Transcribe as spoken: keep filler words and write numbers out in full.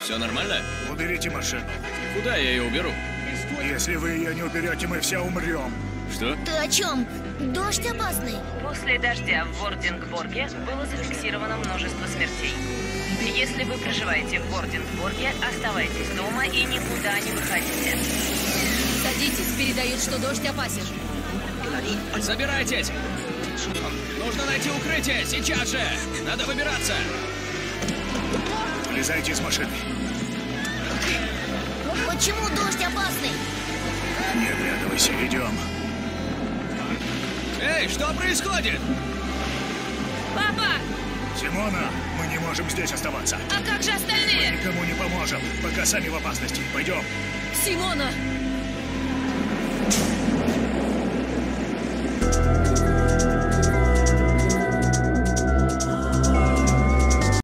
Все нормально? Уберите машину. Куда я ее уберу? Если вы ее не уберете, мы все умрем. Что? Ты о чем? Дождь опасный. После дождя в Вордингборге было зафиксировано множество смертей. Если вы проживаете в Вордингборге, оставайтесь дома и никуда не выходите. Садитесь, передают, что дождь опасен. Собирайтесь! Нужно найти укрытие, сейчас же! Надо выбираться! Вылезайте из машины. Почему дождь опасный? Не оглядывайся, идем. Эй, что происходит? Папа! Симона, мы не можем здесь оставаться. А как же остальные? Никому не поможем, пока сами в опасности. Пойдем. Симона!